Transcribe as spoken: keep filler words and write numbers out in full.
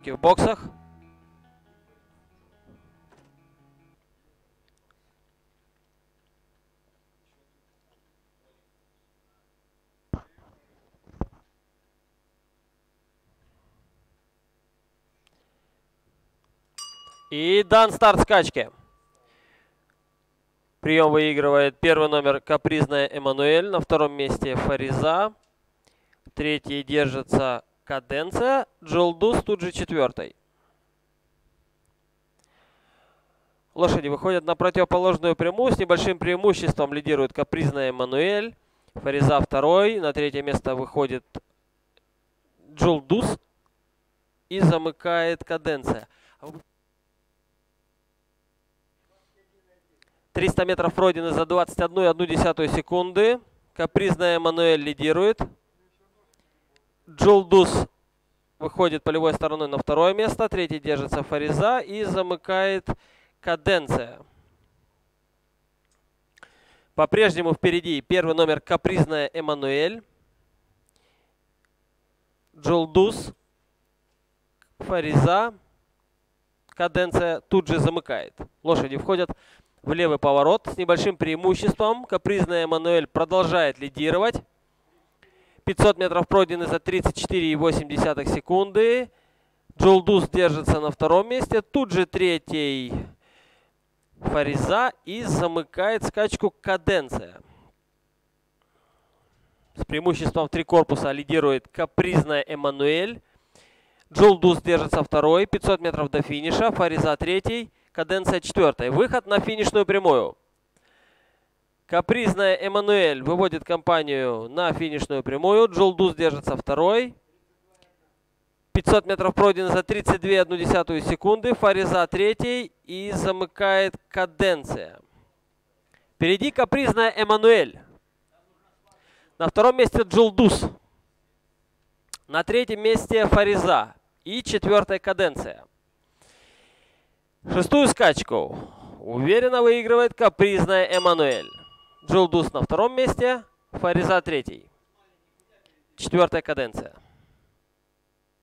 Руки в боксах. И дан старт скачки. Прием выигрывает первый номер «Капризная Эммануэль». На втором месте «Фариза». Третий держится «Каденция». Джолдус тут же четвертый. Лошади выходят на противоположную прямую. С небольшим преимуществом лидирует «Капризная Эммануэль». «Фариза» второй. На третье место выходит Джолдус. И замыкает «Каденция». триста метров пройдены за двадцать одну и одну десятую секунды. «Капризная Эммануэль» лидирует. Джолдус выходит полевой стороной на второе место. Третий держится «Фариза» и замыкает «Каденция». По-прежнему впереди первый номер «Капризная Эммануэль». Джолдус, «Фариза», «Каденция» тут же замыкает. Лошади входят в левый поворот с небольшим преимуществом. «Капризная Эммануэль» продолжает лидировать. пятьсот метров пройдены за тридцать четыре и восемь десятых секунды. Джолдус держится на втором месте. Тут же третий «Фариза» и замыкает скачку «Каденция». С преимуществом в три корпуса лидирует «Капризная Эммануэль». Джолдус держится второй. пятьсот метров до финиша. «Фариза» третий. «Каденция» четвертый. Выход на финишную прямую. «Капризная Эммануэль» выводит компанию на финишную прямую. Джолдус держится второй. пятьсот метров пройдены за тридцать две и одну десятую секунды. «Фариза» третий и замыкает «Каденция». Впереди «Капризная Эммануэль». На втором месте Джолдус. На третьем месте «Фариза». И четвертая «Каденция». Шестую скачку уверенно выигрывает «Капризная Эммануэль». Джолдус на втором месте, «Фариза» третий. Четвертая «Каденция».